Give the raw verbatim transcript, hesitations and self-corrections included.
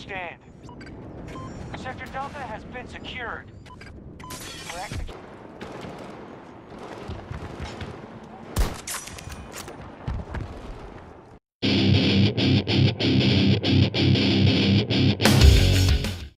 understand. Sector Delta has been secured. For execution.